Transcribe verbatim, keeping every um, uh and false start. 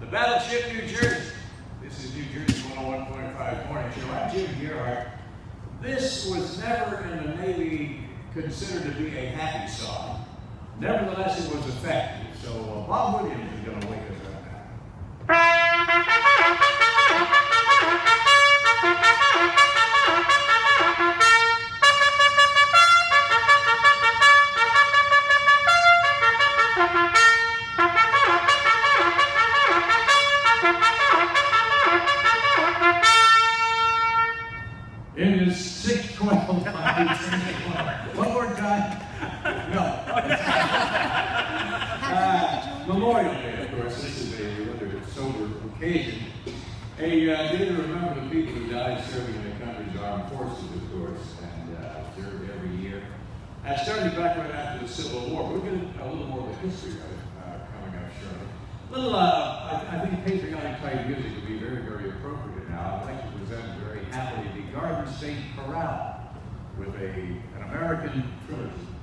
Battleship New Jersey. This is New Jersey one oh one point five Morning Show. I'm Jim Gearhart. This was never in the Navy considered to be a happy song. Nevertheless, it was effective. So uh, Bob Williams is going to wake us up now. In his six twelve, one more time. No. uh, Memorial Day, of course. This is a rather sober occasion. A uh, day to remember the people who died serving in the country's armed forces, of course, and uh, observed every year. I started back right after the Civil War. We'll get a little more of the history of it uh, coming up shortly. Little, uh, I, I think patriotic type music would be very, very appropriate now. I'd like to present very happily the Garden State Chorale with a, an American trilogy.